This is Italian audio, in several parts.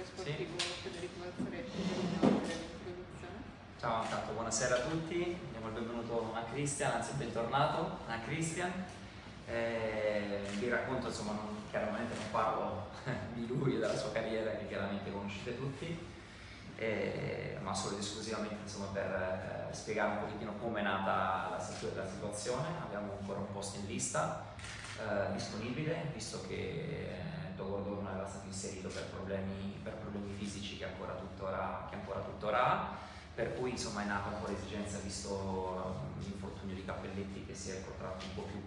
sportivo Federico Mazzaretti per una breve introduzione. Ciao, intanto buonasera a tutti, diamo il benvenuto a Cristian, anzi bentornato a Cristian. Vi racconto, insomma, chiaramente non parlo di lui e della sua carriera che chiaramente conoscete tutti, ma solo ed esclusivamente, insomma, per spiegare un pochettino come è nata la situazione. Abbiamo ancora un posto in lista disponibile, visto che Dogordor non era stato inserito per problemi fisici che ancora tuttora ha. Per cui, insomma, è nata un po' l'esigenza, visto l'infortunio di Cappelletti che si è protratto un po' più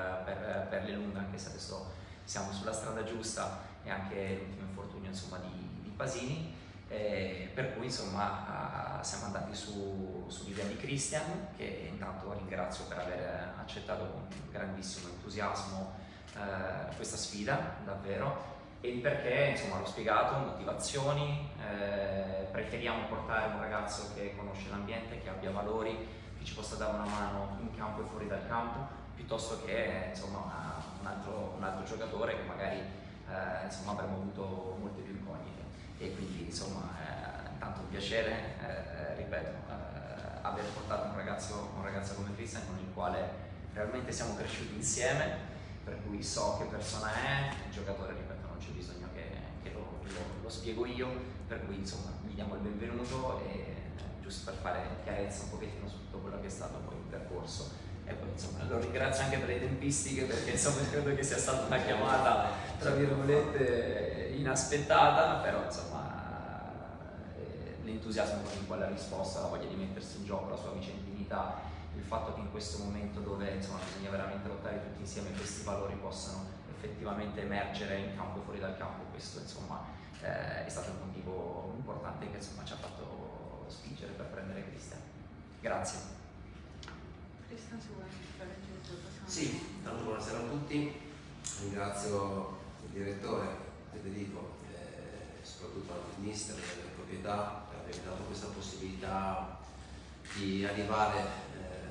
per le lunghe, anche se adesso siamo sulla strada giusta, e anche l'ultimo infortunio, insomma, di Pasini, per cui, insomma, siamo andati sull'idea di Cristian, che intanto ringrazio per aver accettato con grandissimo entusiasmo questa sfida, davvero. E il perché, insomma, l'ho spiegato, motivazioni, preferiamo portare un ragazzo che conosce l'ambiente, che abbia valori, che ci possa dare una mano in campo e fuori dal campo, piuttosto che, insomma, un altro giocatore che magari insomma, avremmo avuto molte più incognite. E quindi, insomma, intanto un piacere, ripeto, aver portato un ragazzo come Cristian, con il quale realmente siamo cresciuti insieme, per cui so che persona è, il giocatore, ripeto, non c'è bisogno che lo spiego io, per cui, insomma, gli diamo il benvenuto, e giusto per fare chiarezza un pochettino su tutto quello che è stato poi il percorso. E poi, insomma, lo ringrazio anche per le tempistiche, perché, insomma, credo che sia stata una chiamata, tra virgolette, inaspettata, però, insomma, l'entusiasmo con il quale ha risposto, la voglia di mettersi in gioco, la sua vicentinità, il fatto che in questo momento, dove, insomma, bisogna veramente lottare tutti insieme, questi valori possano effettivamente emergere in campo e fuori dal campo, questo, insomma, è stato un motivo importante che, insomma, ci ha fatto spingere per prendere Cristian. Grazie. Cristian, se vuoi fare il giro. Sì, intanto buonasera a tutti, ringrazio il direttore Federico, soprattutto anche il mister e la proprietà per avermi dato questa possibilità di arrivare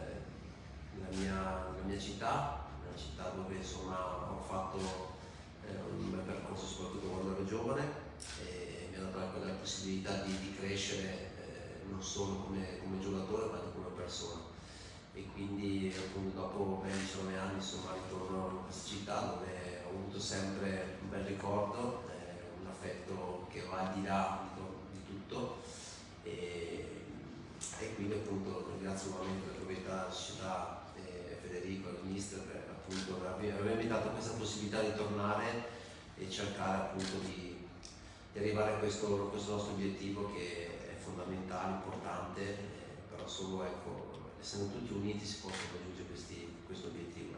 nella mia città, una città dove, insomma, ho fatto un bel percorso, soprattutto quando ero giovane, e mi ha dato anche la possibilità di crescere non solo come giocatore ma anche come persona. E quindi, appunto, dopo ben 19 anni, insomma, ritorno in questa città dove ho avuto sempre un bel ricordo, un affetto che va al di là di tutto, e quindi, appunto, ringrazio nuovamente la proprietà della società, Federico e il mister, per, appunto, avermi dato questa possibilità di tornare e cercare, appunto, di arrivare a questo nostro obiettivo, che è fondamentale, importante, però solo, ecco, essendo tutti uniti si possono raggiungere questo obiettivo.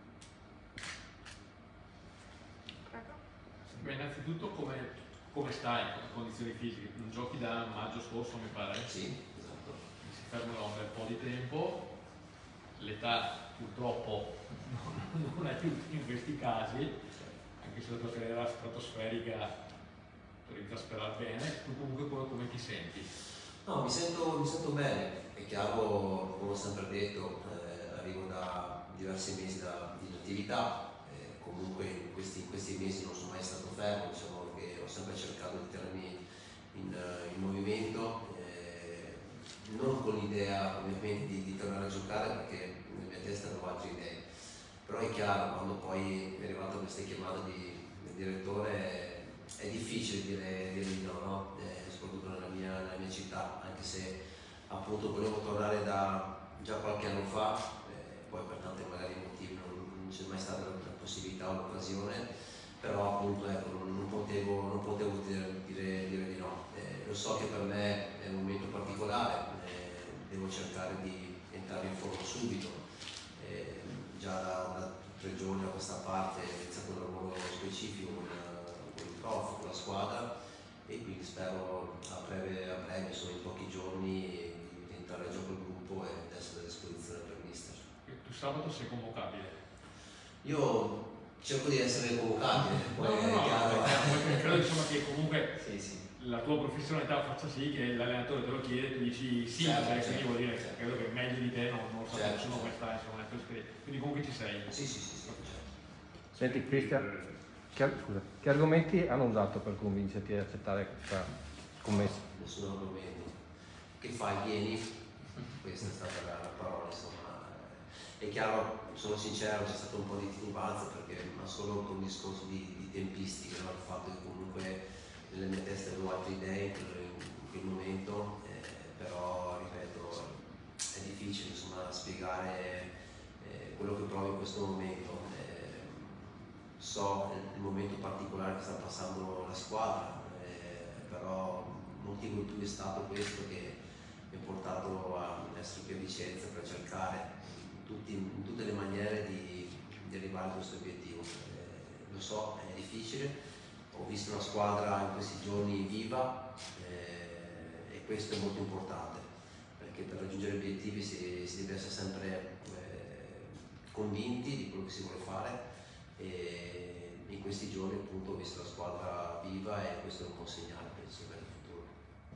Beh, innanzitutto come stai in condizioni fisiche? Non giochi da maggio scorso, mi pare? Sì, esatto. Si fermano un bel po' di tempo, l'età purtroppo non è più in questi casi, anche se la tua carriera stratosferica ti inizia a sperare bene. Tu comunque come ti senti? No, mi sento bene. È chiaro, come ho sempre detto, arrivo da diversi mesi di attività, comunque in questi mesi non sono mai stato fermo, diciamo che ho sempre cercato di tenermi in movimento, non con l'idea ovviamente di tornare a giocare, perché nella mia testa avevo altre idee, però è chiaro, quando poi è arrivata questa chiamata del direttore, è difficile dire di no, soprattutto nella mia città, anche se, appunto, volevo tornare da già qualche anno fa, poi per tanti magari motivi non c'è mai stata la possibilità o l'occasione, però, appunto, ecco, non potevo dire di no. Lo so che per me è un momento particolare, devo cercare di entrare in forma subito, già da 3 giorni a questa parte è iniziato un lavoro specifico con il prof, con la squadra, e quindi spero a breve, insomma, in pochi giorni, di entrare a gioco il gruppo ed essere a disposizione per il mister. Tu sabato sei convocabile? Io cerco di essere convocabile, poi credo, insomma, che comunque sì. la tua professionalità faccia sì che l'allenatore te lo chiede e tu dici sì, Certo. quindi vuol dire che credo che meglio di te non lo sa Certo. nessuno come sta, insomma, quindi comunque ci sei. Sì, certo. Senti, Cristian, Che argomenti hanno usato per convincerti ad accettare questa scommessa? Nessun argomento. Che fai? Vieni? Questa è stata la parola, insomma. È chiaro, sono sincero, c'è stato un po' di titubanza perché, ma solo per un discorso di tempistiche, no? Il fatto che comunque nelle mie teste avevo altre idee in quel momento, però ripeto, è difficile insomma spiegare quello che provo in questo momento. So il momento particolare che sta passando la squadra, però il motivo in più è stato questo che mi ha portato a essere qui a Vicenza per cercare in tutte le maniere di arrivare a questo obiettivo. Lo so, è difficile, ho visto una squadra in questi giorni viva e questo è molto importante, perché per raggiungere gli obiettivi si deve essere sempre convinti di quello che si vuole fare, e in questi giorni appunto ho visto la squadra viva e questo è un buon segnale, penso, per il futuro.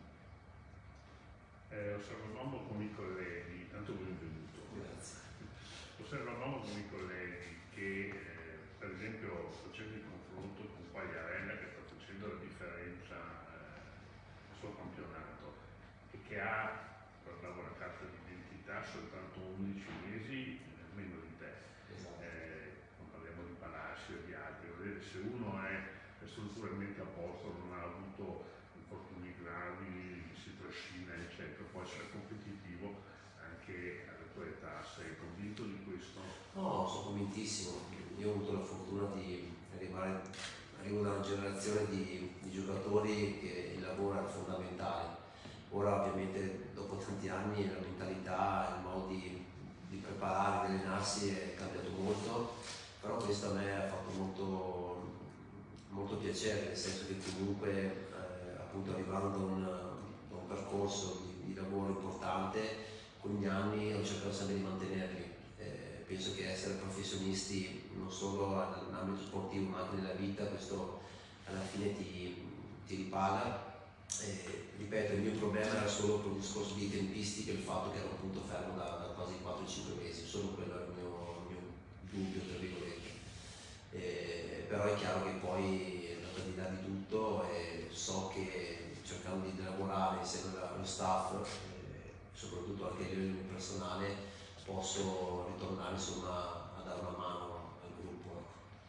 Osservavamo con i colleghi, tanto benvenuto. Grazie. Osservavamo con i colleghi che per esempio facendo il confronto con Quagliarella, che sta facendo la differenza nel suo campionato e che ha per la buona carta di identità soltanto 11 mesi meno di te. Esatto. Non parliamo di Palacio e di altri, vedete, se uno è strutturalmente a posto, non ha avuto infortuni gravi, si trascina eccetera, può essere competitivo anche alla tua età. Sei convinto di questo? No, sono convintissimo. Io ho avuto la fortuna di arrivo da una generazione di giocatori che il lavoro era fondamentale. Ora ovviamente dopo tanti anni la mentalità, il modo di preparare, di allenarsi è cambiato molto, però questo a me ha fatto molto, molto piacere, nel senso che comunque appunto arrivando da un percorso di lavoro importante, con gli anni ho cercato sempre di mantenerli. Penso che essere professionisti non solo nell'ambito sportivo ma anche nella vita, questo alla fine ti ripaga. Ripeto, il mio problema era solo per un discorso di tempistiche, il fatto che ero appunto fermo da quasi 4-5 mesi, solo quello era il mio dubbio, tra virgolette. Però è chiaro che poi è andato al di là di tutto e so che cercando di lavorare insieme allo staff, soprattutto anche a livello personale, posso ritornare insomma a dare una mano al gruppo.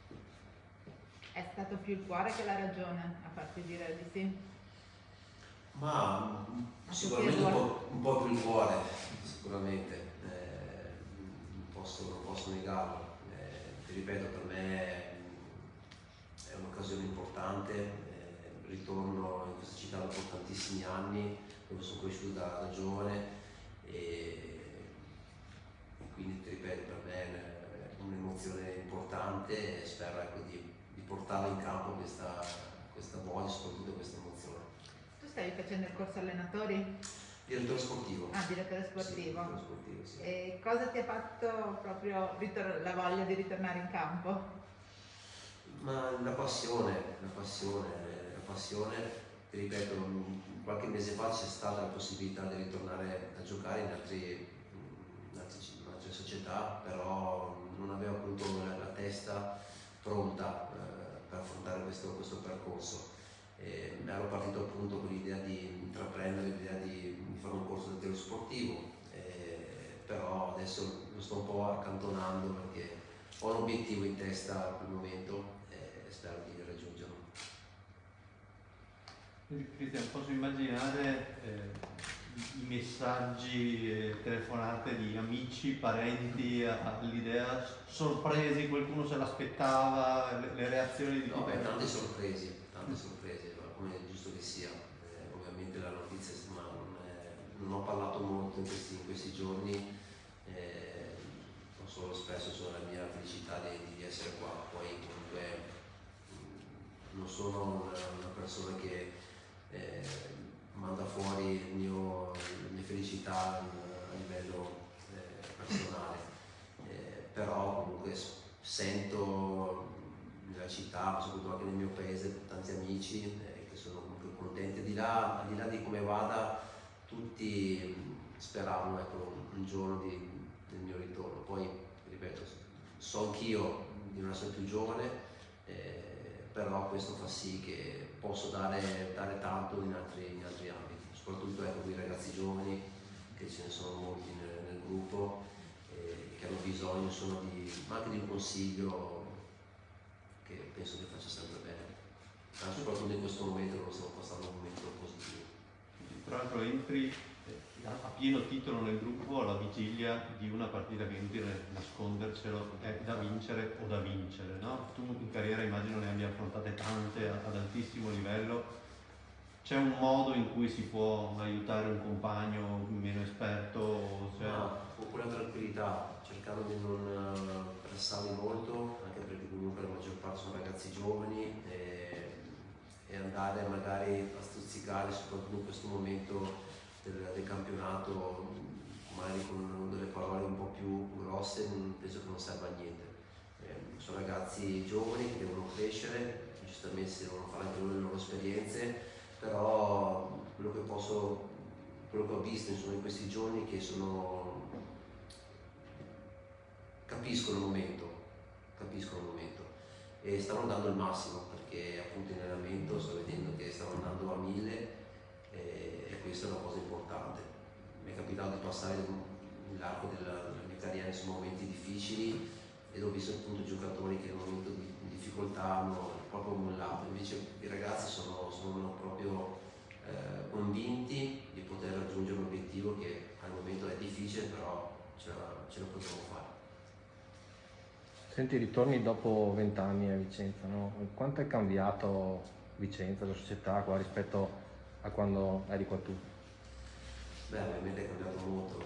È stato più il cuore che la ragione a farti dire di sì? Ma sicuramente un po' più il cuore, sicuramente, non posso negarlo. Ti ripeto, per me è un'occasione importante, ritorno in questa città dopo tantissimi anni, dove sono cresciuto da giovane e quindi ti ripeto, per me è un'emozione importante e spero ecco, di portare in campo questa voglia, soprattutto questa emozione. Tu stavi facendo il corso allenatori? Direttore sportivo. Ah, direttore sportivo. Sì, direttore sportivo, sì. E cosa ti ha fatto proprio la voglia di ritornare in campo? Ma la passione, ti ripeto, qualche mese fa c'è stata la possibilità di ritornare a giocare in altre società, però non avevo appunto la testa pronta per affrontare questo percorso. Ero partito appunto con l'idea di intraprendere, l'idea di fare un corso di tiro sportivo, però adesso lo sto un po' accantonando perché ho un obiettivo in testa per il momento e spero di raggiungerlo. Cristian, posso immaginare i messaggi, telefonate di amici, parenti all'idea, sorpresi, qualcuno se l'aspettava, le reazioni di No, tutti? tante sorprese, come è giusto che sia. Ovviamente la notizia, ma non ho parlato molto in questi giorni, ho solo espresso sulla mia felicità di essere qua. Poi comunque non sono una persona che manda fuori la mia felicità a livello personale, però comunque sento nella città, ma soprattutto anche nel mio paese, tanti amici che sono comunque contenti, al di là di come vada, tutti speravano ecco, un giorno del mio ritorno. Poi ripeto, so anch'io di non essere più giovane, però questo fa sì che posso dare tanto in altri ambiti, soprattutto ecco, con i ragazzi giovani, che ce ne sono molti nel gruppo, che hanno bisogno insomma, ma anche di un consiglio che penso che faccia sempre bene, soprattutto in questo momento dove stiamo passando un momento positivo. Tra l'altro entri a pieno titolo nel gruppo alla vigilia di una partita che è inutile nascondercelo, è da vincere o da vincere, no? Tu in carriera immagino ne abbia affrontate tante ad altissimo livello. C'è un modo in cui si può aiutare un compagno meno esperto? Con quella tranquillità, cercando di non pressarli molto, anche perché comunque la maggior parte sono ragazzi giovani, e andare magari a stuzzicare, soprattutto in questo momento del campionato, magari con delle parole un po' più grosse, penso che non serva a niente. Sono ragazzi giovani che devono crescere, giustamente si devono fare anche loro le loro esperienze, però quello che ho visto insomma, in questi giorni che capiscono il momento e stanno dando il massimo, perché appunto in allenamento sto vedendo che stanno andando a 1000 e questa è una cosa importante. Mi è capitato di passare nell'arco della mia carriera insomma, momenti difficili ed ho visto appunto giocatori che in un momento di difficoltà hanno proprio mollato, invece i ragazzi sono proprio convinti di poter raggiungere un obiettivo che al momento è difficile, però ce la possiamo fare. Senti, ritorni dopo 20 anni a Vicenza, no? Quanto è cambiato Vicenza, la società qua rispetto a quando eri qua tu? Beh, ovviamente è cambiato molto.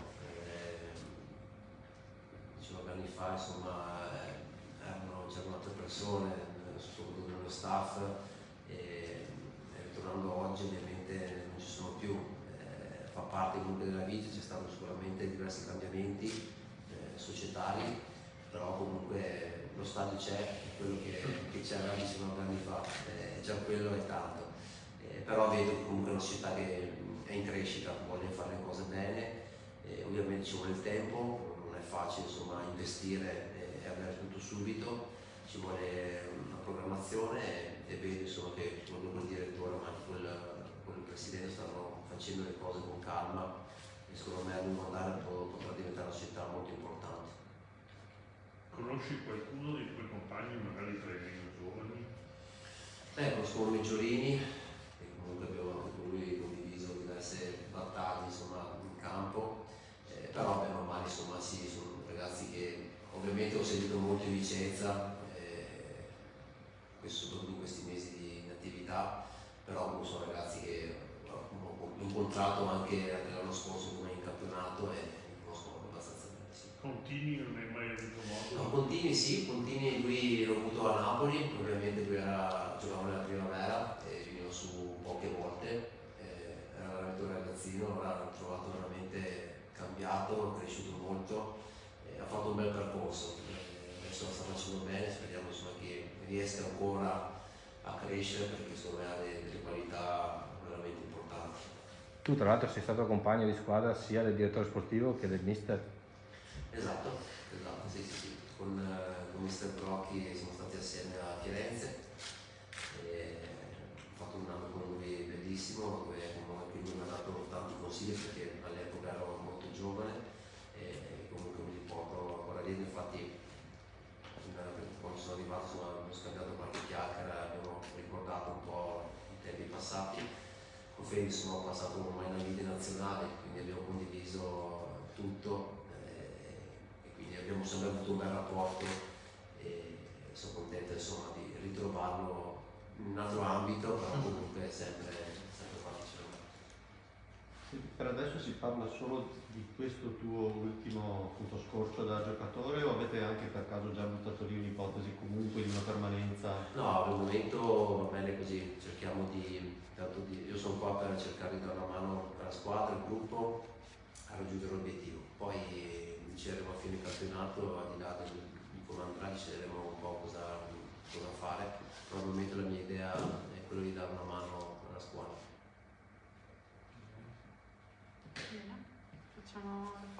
19 anni fa insomma c'erano altre persone, soprattutto nello staff, e ritornando oggi ovviamente non ci sono più. Fa parte comunque della vita, c'è stato sicuramente diversi cambiamenti societari, però comunque lo stadio c'è, è quello che c'era 19 anni fa, già quello è tanto. Però vedo che comunque è una società che è in crescita, vuole fare le cose bene, ovviamente ci vuole il tempo, non è facile insomma investire e avere tutto subito, ci vuole una programmazione e vedo insomma che proprio quel direttore ma anche quel presidente stanno facendo le cose con calma e secondo me a lungo andare potrà diventare una società molto importante. Conosci qualcuno dei tuoi compagni, magari tra i meno giovani? Conosco Migiolini, che comunque abbiamo anche con lui condiviso diverse battaglie insomma, in campo, però bene o male insomma sì, sono ragazzi che ovviamente ho seguito molto in Vicenza, soprattutto in questi mesi di attività, però comunque sono ragazzi che ho incontrato anche l'anno scorso come in campionato e li conosco abbastanza bene. Sì. Contini non hai mai avuto modo? No, Contini sì, Contini lui l'ho avuto a Napoli, ovviamente lui giocava nella primavera e veniva su poche volte, era veramente un ragazzino, ora l'ho trovato veramente cambiato, cresciuto molto, ha fatto un bel percorso, adesso lo sta facendo bene, speriamo insomma, che riesca ancora a crescere perché secondo me ha delle qualità veramente importanti. Tu tra l'altro sei stato compagno di squadra sia del direttore sportivo che del mister. Esatto, sì. Con mister Brocchi siamo stati assieme a Firenze, ho fatto un anno con lui bellissimo, dove anche lui mi ha dato tanti consigli perché all'epoca ero molto giovane e comunque mi riporto ancora lì, infatti quando sono arrivato abbiamo scambiato qualche chiacchiera, abbiamo ricordato un po' i tempi passati. Con Felix ho passato ormai una vita nazionale, quindi abbiamo condiviso tutto. Abbiamo sempre avuto un bel rapporto e sono contento insomma di ritrovarlo in un altro ambito, però comunque sempre qua vicino. Per adesso si parla solo di questo tuo ultimo appunto, scorcio da giocatore o avete anche per caso già buttato lì un'ipotesi comunque di una permanenza? No, al momento va bene così, cerchiamo io sono qua per cercare di dare una mano alla squadra, al gruppo a raggiungere l'obiettivo. Poi decideremo a fine campionato, al di là di come andrà, decideremo un po' cosa fare. Probabilmente la mia idea è quella di dare una mano alla squadra. Bene, facciamo